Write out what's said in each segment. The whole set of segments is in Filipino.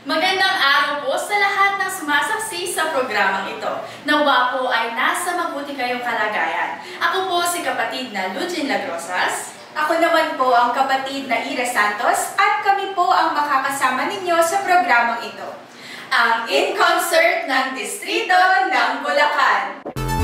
Magandang araw po sa lahat ng sumasaksi sa programang ito. Nawa po ay nasa mabuti kayong kalagayan. Ako po si kapatid na Lugin Lagrosas. Ako naman po ang kapatid na Ira Santos at kami po ang makakasama ninyo sa programang ito. Ang In Concert ng Distrito ng Bulacan.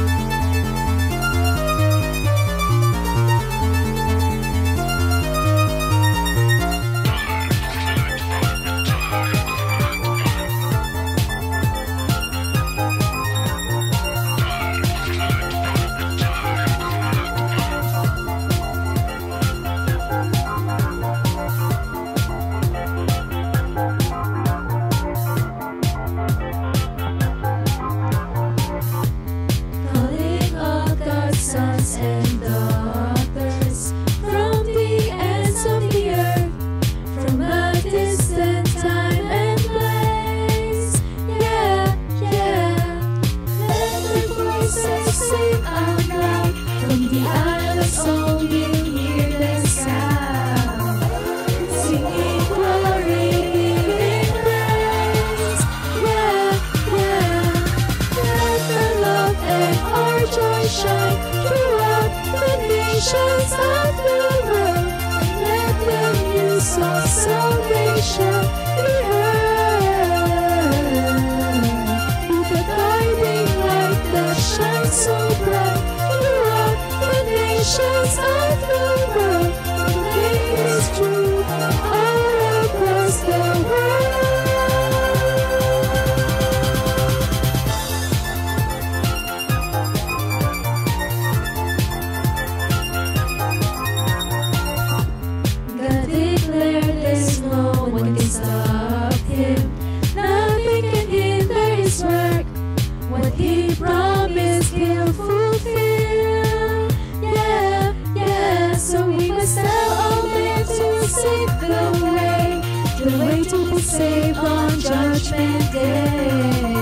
Save on Judgment Day.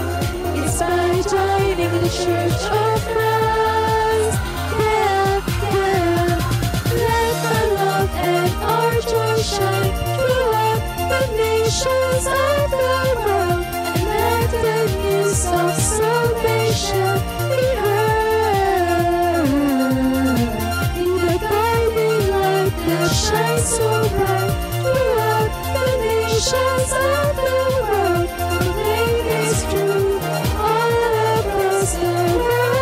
It's by joining the Church of Christ. Yeah, yeah. Let our love and our joy shine throughout the nations of the world, and let the news of salvation be heard. In the guiding light that shines so bright throughout the nations of the world, the name is true all across the world.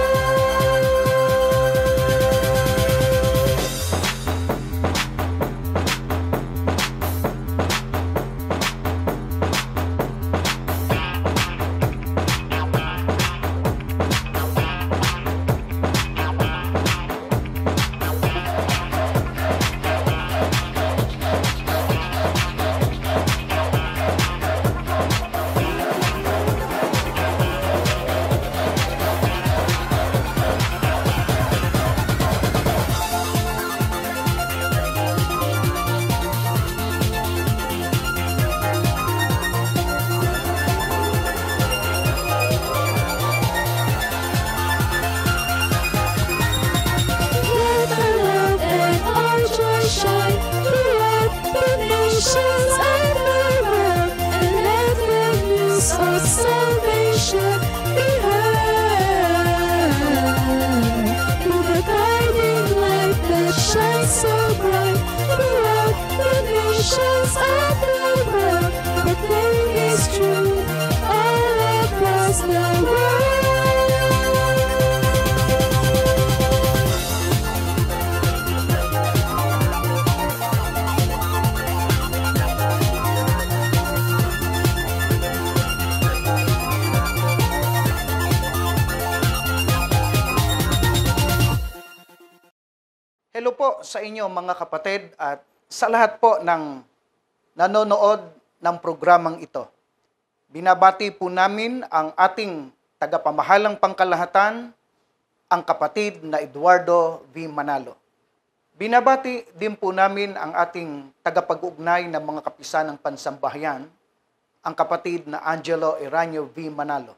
Hello po sa inyo mga kapatid at sa lahat po ng nanonood ng programang ito. Binabati po namin ang ating tagapamahalang pangkalahatan, ang kapatid na Eduardo V. Manalo. Binabati din po namin ang ating tagapag-ugnay ng mga kapisan ng pansambahayan, ang kapatid na Angelo Eranio V. Manalo.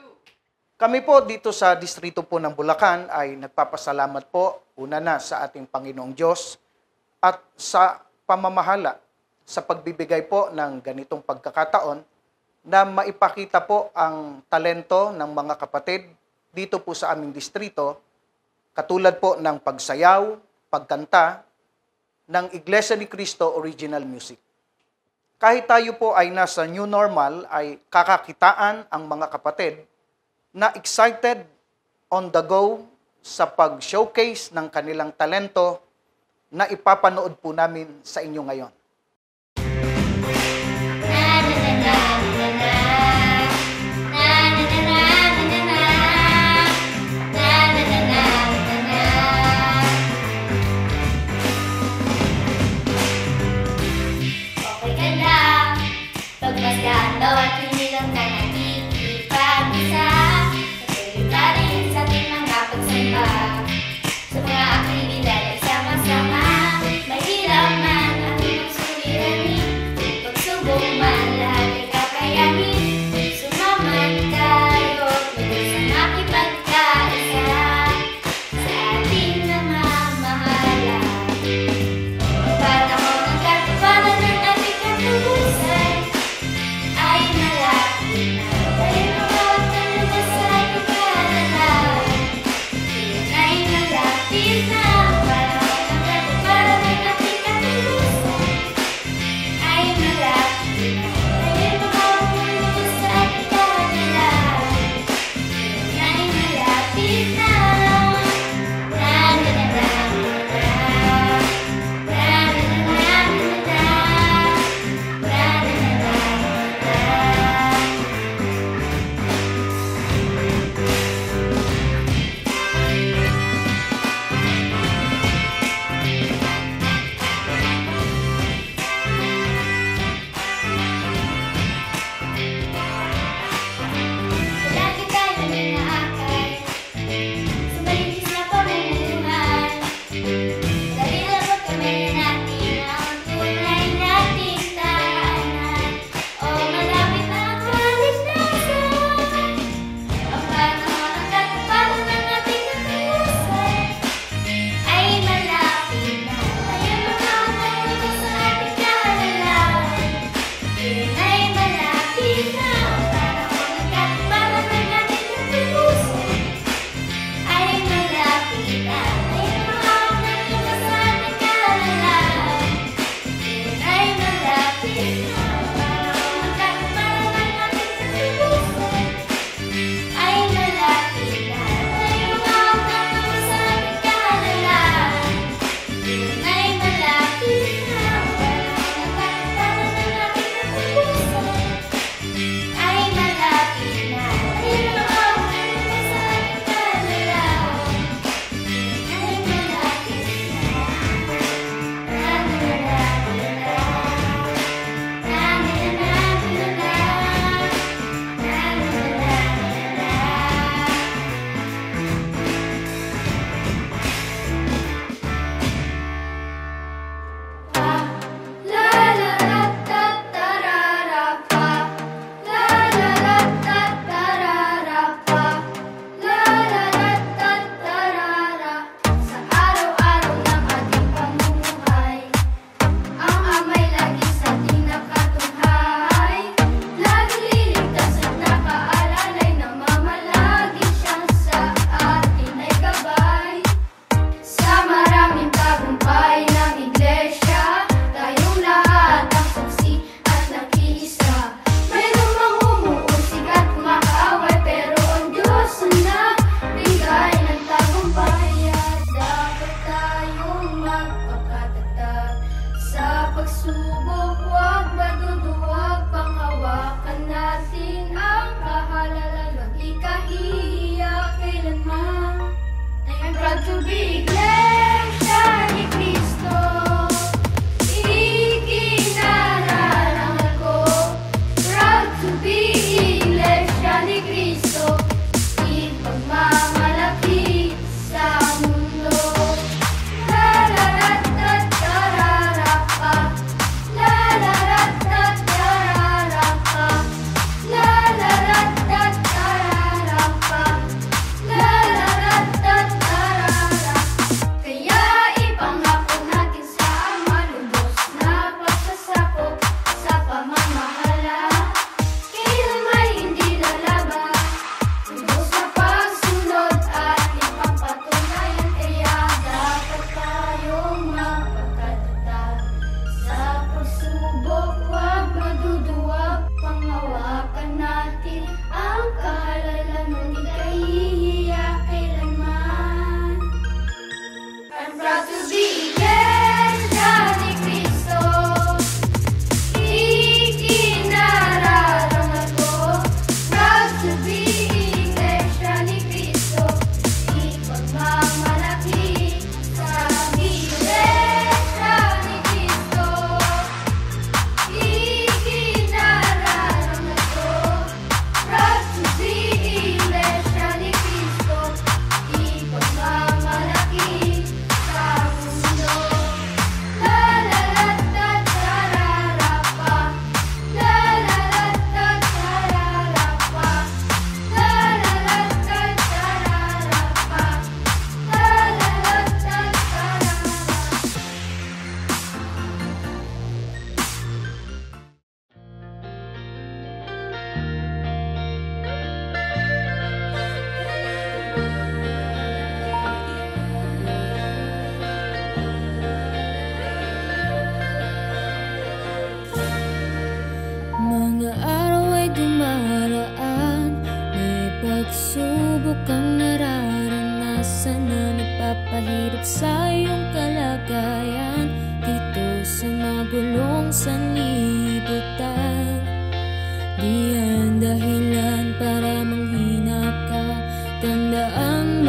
Kami po dito sa distrito po ng Bulacan ay nagpapasalamat po una na sa ating Panginoong Diyos at sa pamamahala sa pagbibigay po ng ganitong pagkakataon na maipakita po ang talento ng mga kapatid dito po sa aming distrito, katulad po ng pagsayaw, pagkanta ng Iglesia ni Cristo Original Music. Kahit tayo po ay nasa new normal, ay kakakitaan ang mga kapatid na excited on the go sa pag-showcase ng kanilang talento na ipapanood po namin sa inyo ngayon. Okay ka lang, pagmasdan daw at hindi lang ka nakikipag-isa. Patuloy ka rin sa ating mga pagsamba, sa mga aktibidad ay sama-sama. Mahirap man ang iyong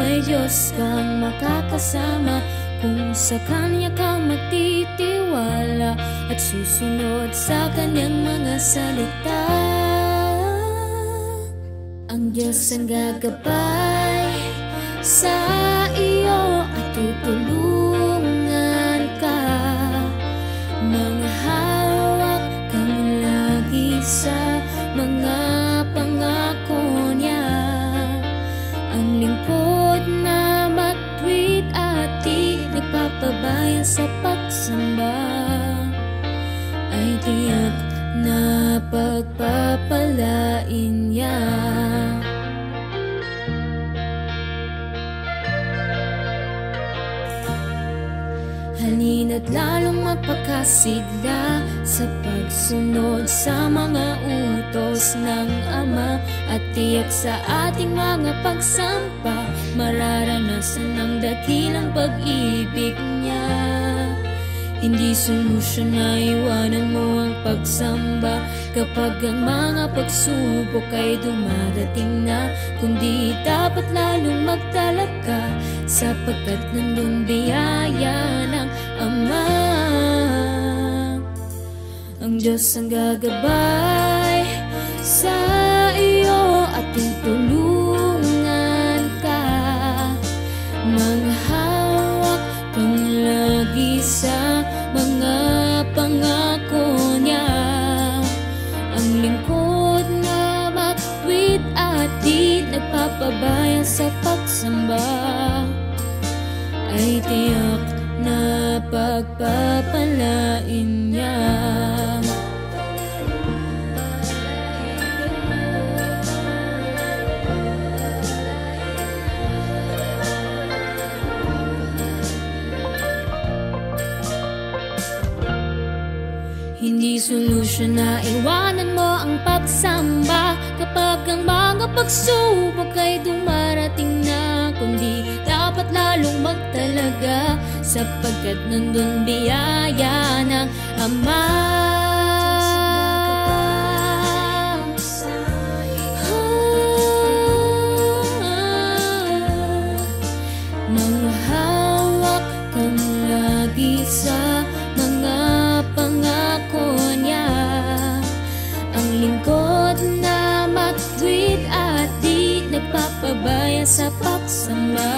may Diyos kang makakasama, kung sa Kanya kang magtitiwala at susunod sa Kanyang mga salita. Ang Diyos ang gagabay sa iyo at tutulungan ka. Mga hawak kang lagi sa mga pangako niya. Ang lingkod na matuwid at di nagpapabayan sa pagsamba ay tiyak na pagpapalain niya. Halina't lalong magpakasigla sa pagsunod sa mga utos ng Ama, at tiyak sa ating mga pagsampa mararanasan ang dakilang pag-ibig niya. Hindi solusyon na iwanan mo ang pagsamba kapag ang mga pagsubok ay dumadating na, kundi dapat lalong magtalaga sapagkat nandun biyaya ng Ama. Ang Diyos ang gagabay sa iyo at tutulungan ka. Mga hawak kang lagi sa mga pangako niya. Ang lingkod na matuwid at di nagpapabayan sa pagsamba ay tiyak na pagpapalain niya. Hindi solusyon na iwanan mo ang pagsamba kapag ang mga pagsubok ay dumarating na, kundi dapat lalong magtalaga sapagkat nandun biyaya ng Ama. Mga hawak kang lagi sa mga pangako niya. Ang lingkod na matuwid at di nagpapabaya sa pagsamba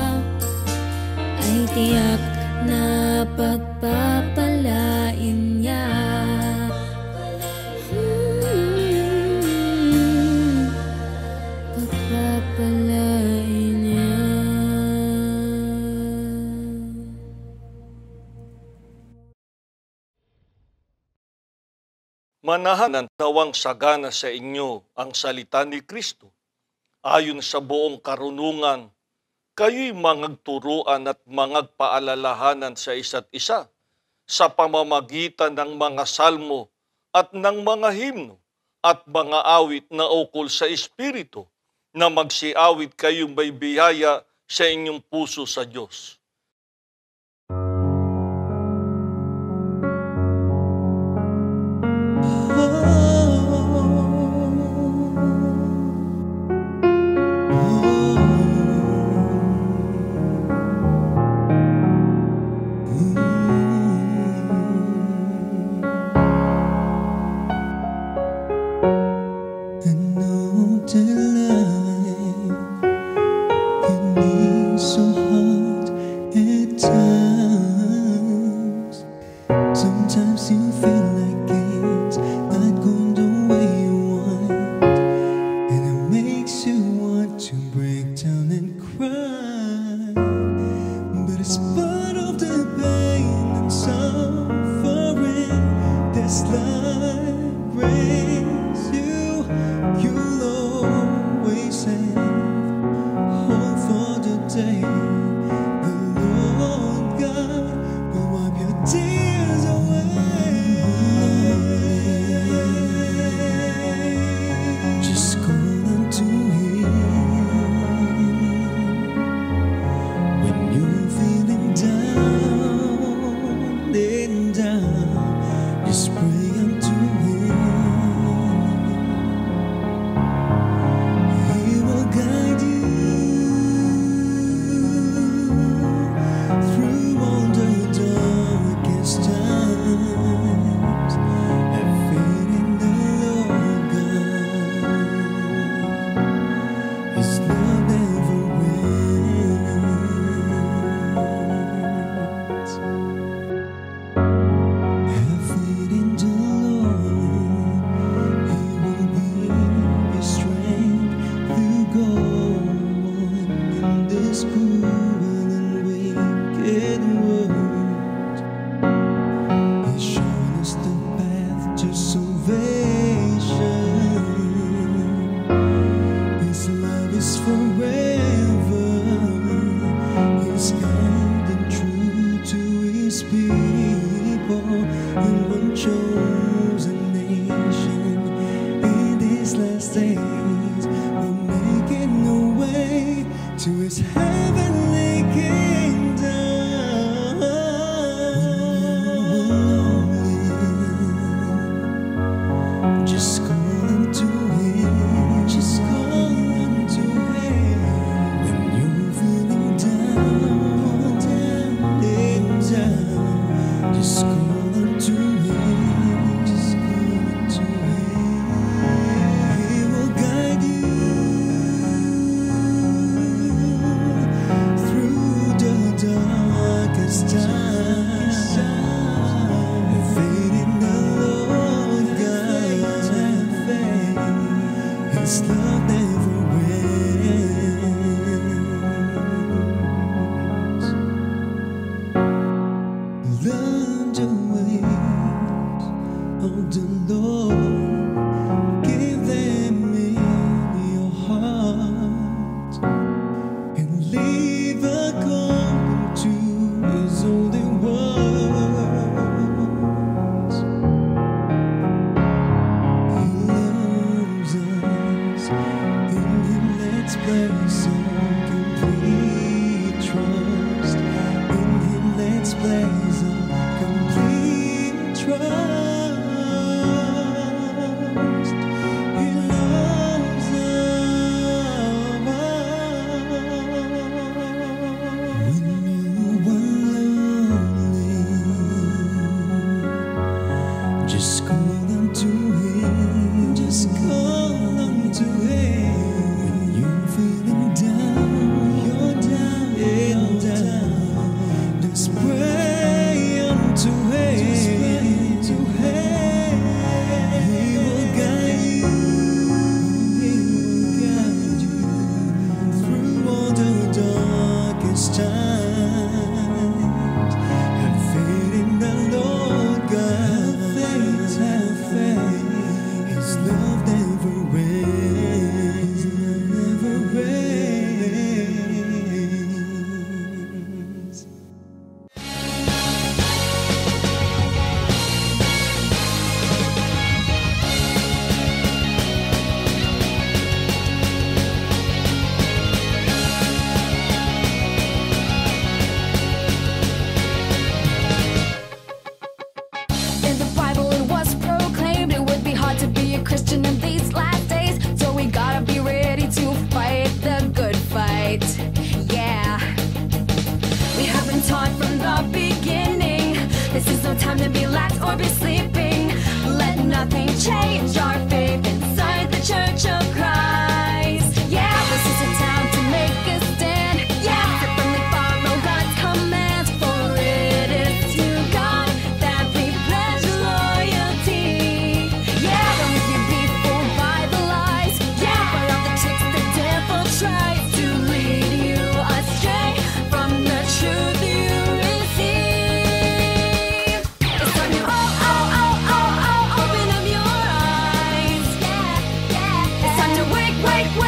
ay tiyak na pagpapalain niya. Pagpapalain niya. Manahan ng nawang sagana sa inyo ang salita ni Kristo. Ayon sa buong karunungan, kayo'y mangagturuan at mangagpaalalahanan sa isa't isa sa pamamagitan ng mga salmo at ng mga himno at mga awit na ukol sa Espiritu, na magsiawit kayong may biyaya sa inyong puso sa Diyos. Sometimes you feel like it's not going the way you want, and it makes you want to break down and cry. But it's part of the pain and suffering this life brings you. You'll always have hope for the day the Lord God will wipe your tears away. Just call unto Him when you're feeling down. this cruel and wicked world. He's shown us the path to salvation. His love is forever. He's kind and true to his people in one chosen nation. In these last days, we're making a way to his heavenly kingdom. Just call unto him. Just call unto him. When you're feeling down, just call unto him. Just call unto him. He will guide you through the darkest times. Have faith in the Lord God. His love never ends. Learn the ways of the Lord. Give them in your heart and live according to his holy words. He loves us. In him let's place our complete trust. In him let's place our complete trust. He loves us. When you were lonely, just call unto him. Just call unto him. When you're feeling down, you're down, you're down. Just pray unto him. Just pray unto him. He will guide you. He will guide you through all the darkest times. Have faith in the Lord God. Have faith. His love never ends. Never ends. In the Bible it was proclaimed it would be hard to be a Christian in these last days. So we gotta be ready to fight the good fight. Yeah. We have been taught from the beginning this is no time to be lax or be sleeping. Let nothing change our faith inside the Church of Christ. Yeah, this is a time to make a stand. Yeah, to firmly follow God's commands. For it is to God that we pledge loyalty. Yeah, don't you be fooled by the lies. Yeah, by all the tricks the devil tries to lead you astray from the truth you receive. It's time to open up your eyes. Yeah, yeah. It's time to wake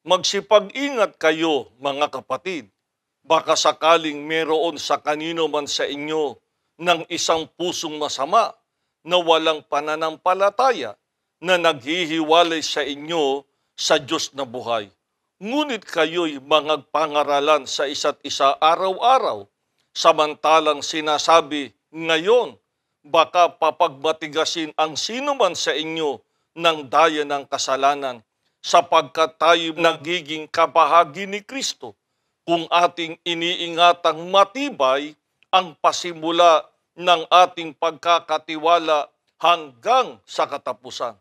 Magsipag-ingat kayo, mga kapatid. Baka sakaling meron sa kanino man sa inyo ng isang pusong masama na walang pananampalataya na naghihiwalay sa inyo sa Diyos na buhay. Ngunit kayo'y mangagpangaralan sa isa't isa araw-araw, samantalang sinasabi ngayon, baka papagmatigasin ang sino man sa inyo ng daya ng kasalanan, sapagkat tayo nagiging kabahagi ni Kristo kung ating iniingatang matibay ang pasimula ng ating pagkakatiwala hanggang sa katapusan.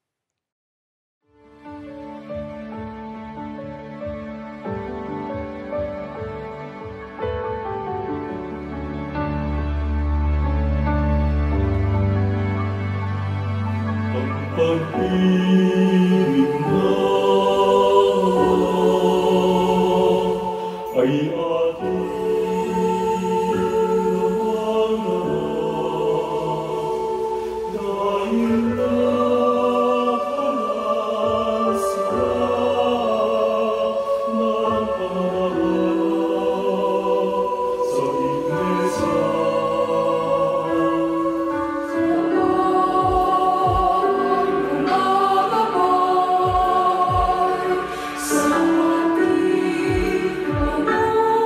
Ang pag-ibig na ay ating namangarap dahil nakalas sila ng pangarap sa iglesia. Sa ating mga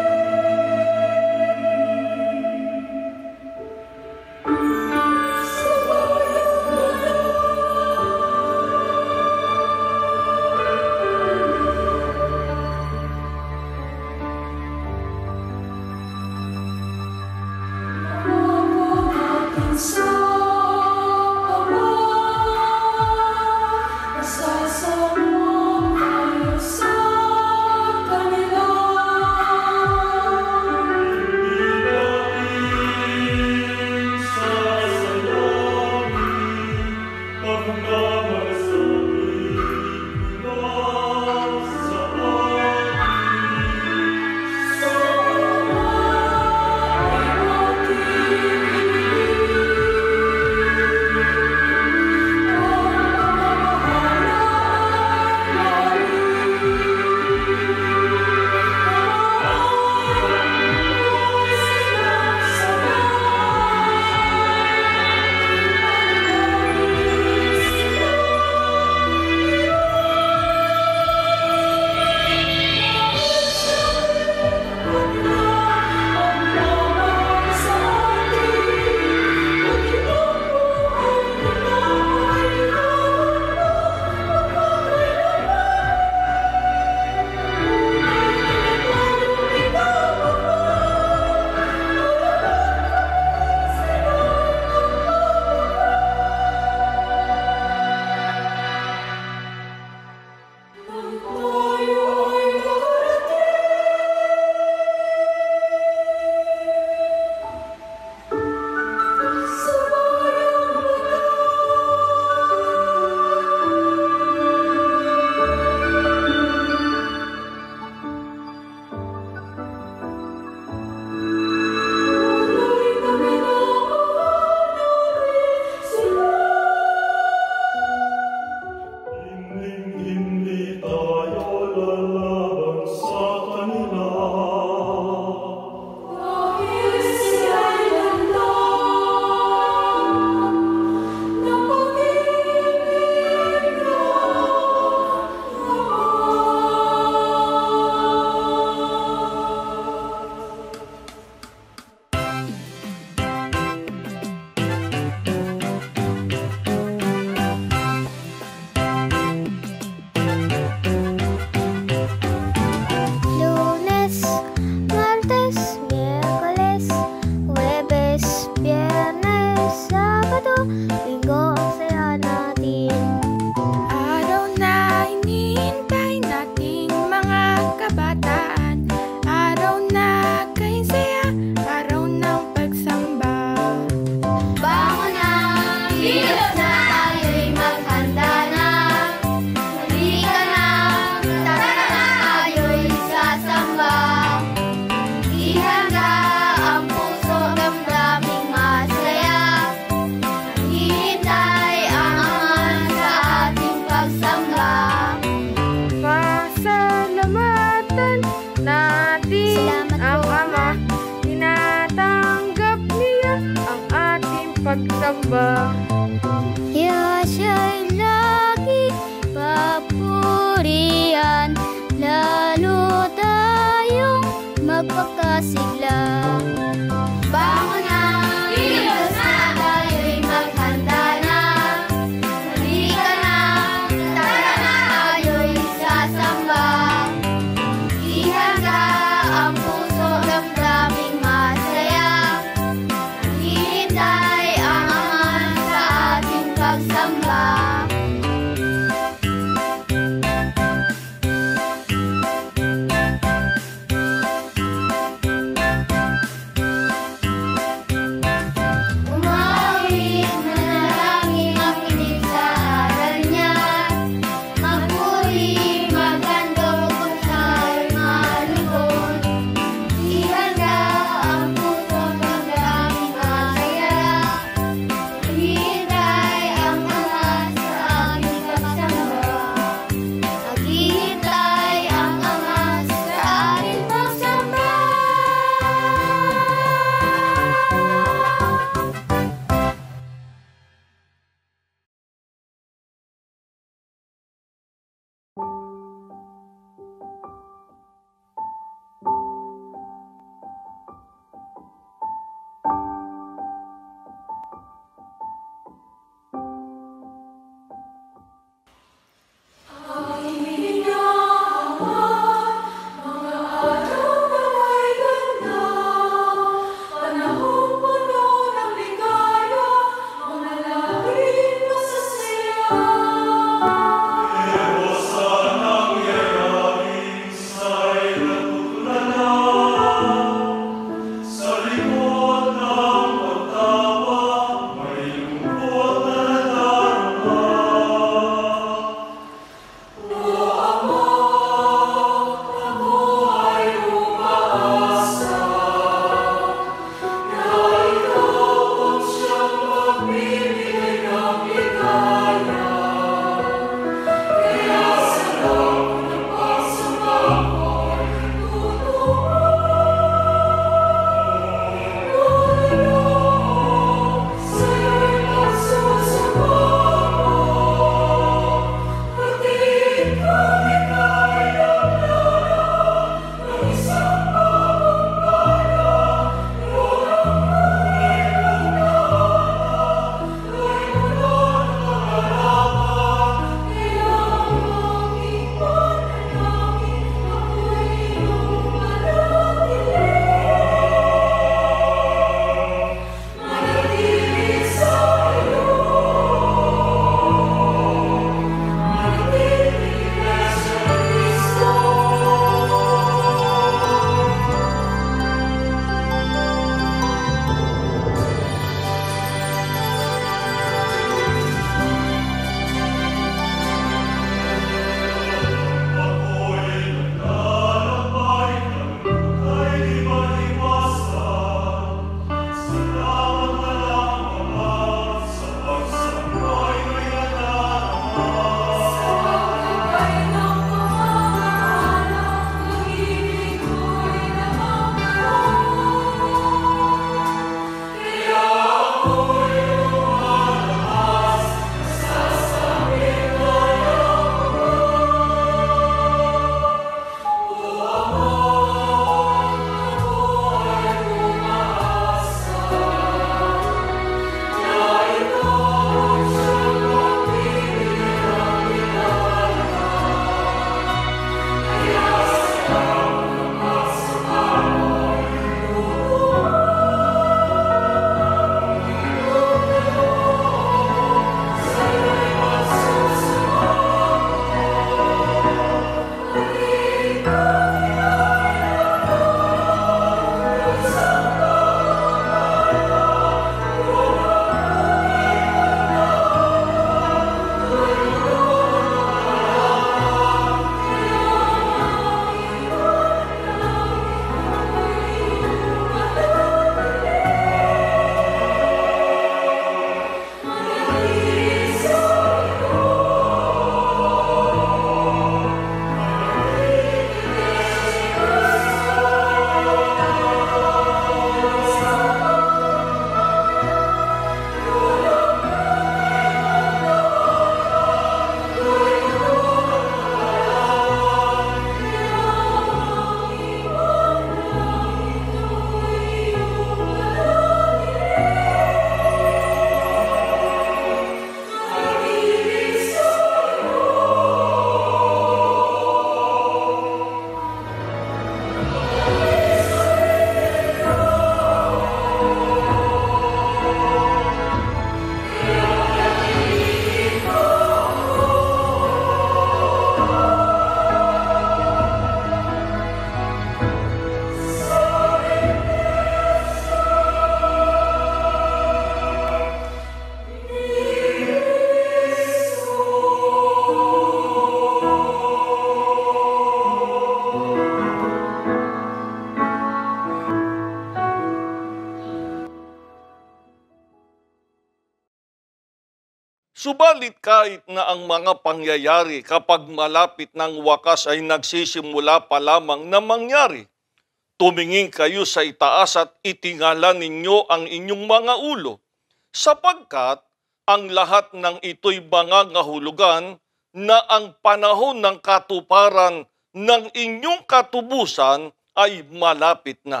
Subalit kahit na ang mga pangyayari kapag malapit ng wakas ay nagsisimula pa lamang na mangyari, tumingin kayo sa itaas at itingala ninyo ang inyong mga ulo, sapagkat ang lahat ng ito'y mangangahulugan na ang panahon ng katuparan ng inyong katubusan ay malapit na.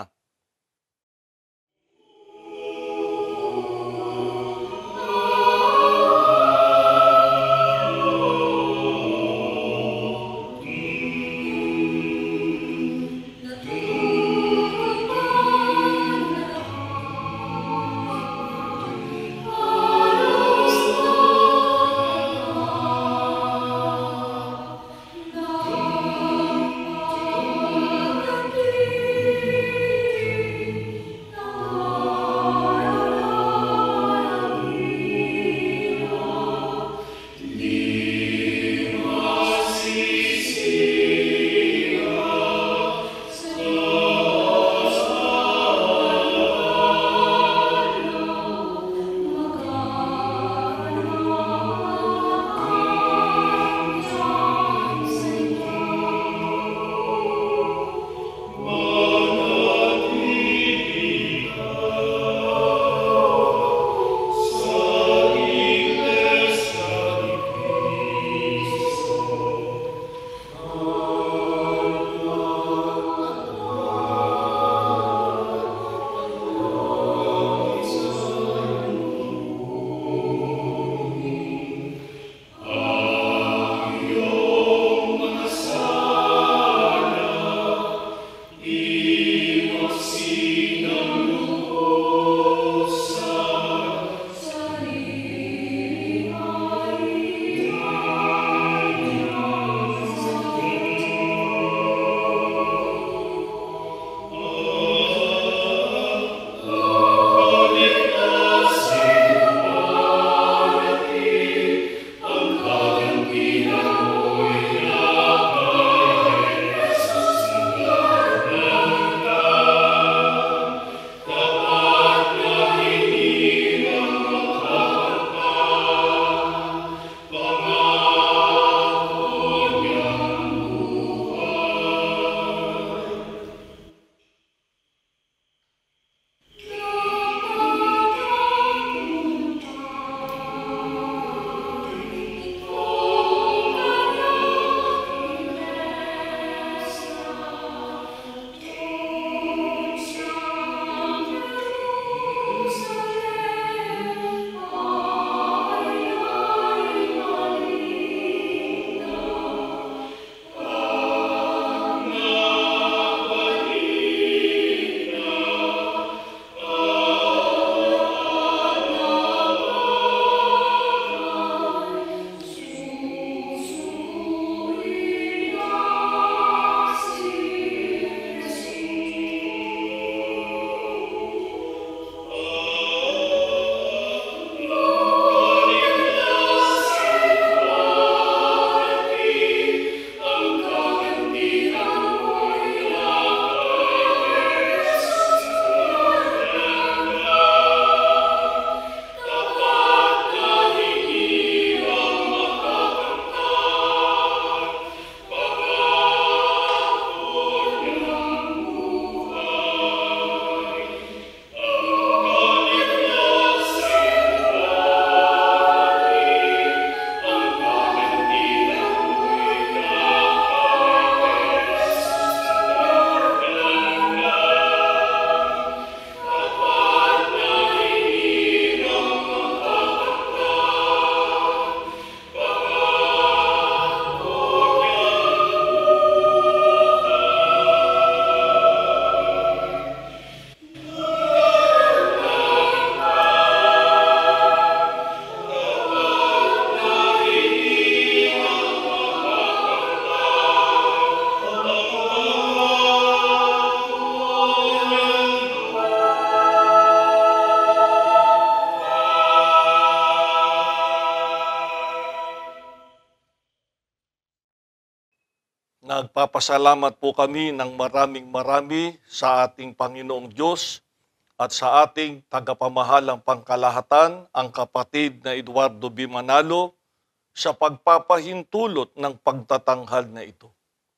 Nagpapasalamat po kami ng maraming marami sa ating Panginoong Diyos at sa ating tagapamahalang pangkalahatan, ang kapatid na Eduardo B. Manalo, sa pagpapahintulot ng pagtatanghal na ito.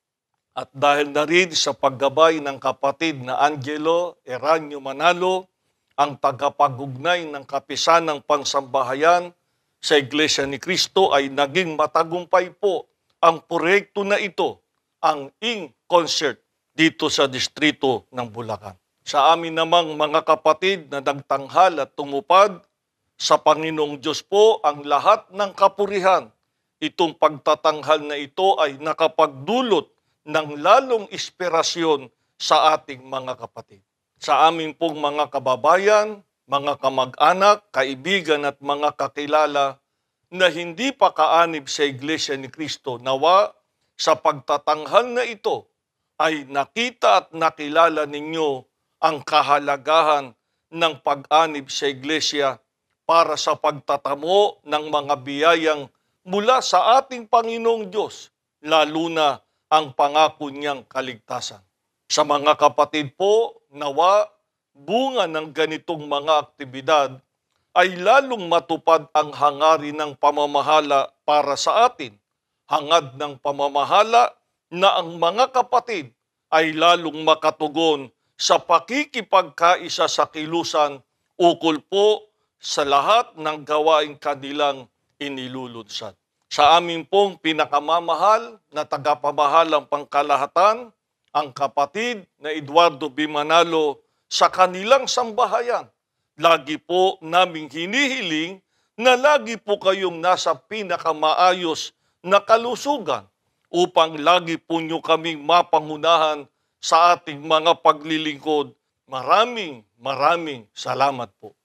At dahil na rin sa paggabay ng kapatid na Angelo Eranio Manalo, ang tagapagugnay ng kapisanang pansambahayan sa Iglesia ni Cristo, ay naging matagumpay po ang proyekto na ito, ang ING Concert dito sa distrito ng Bulacan. Sa amin namang mga kapatid na nagtanghal at tumupad, sa Panginoong Diyos po ang lahat ng kapurihan. Itong pagtatanghal na ito ay nakapagdulot ng lalong inspirasyon sa ating mga kapatid. Sa amin pong mga kababayan, mga kamag-anak, kaibigan at mga kakilala na hindi pa kaanib sa Iglesia ni Cristo, nawa sa pagtatanghal na ito ay nakita at nakilala ninyo ang kahalagahan ng pag-anib sa Iglesia para sa pagtatamo ng mga biyayang mula sa ating Panginoong Diyos, lalo na ang pangako niyang kaligtasan. Sa mga kapatid po, nawa bunga ng ganitong mga aktibidad ay lalong matupad ang hangarin ng pamamahala para sa atin. Hangad ng pamamahala na ang mga kapatid ay lalong makatugon sa pakikipagkaisa sa kilusan ukol po sa lahat ng gawaing kanilang inilulunsad. Sa amin pong pinakamamahal na tagapamahalang pangkalahatan, ang kapatid na Eduardo B. Manalo, sa kanilang sambahayan, lagi po naming hinihiling na lagi po kayong nasa pinakamaayos na kalusugan upang lagi po nyo kaming mapangunahan sa ating mga paglilingkod. Maraming salamat po.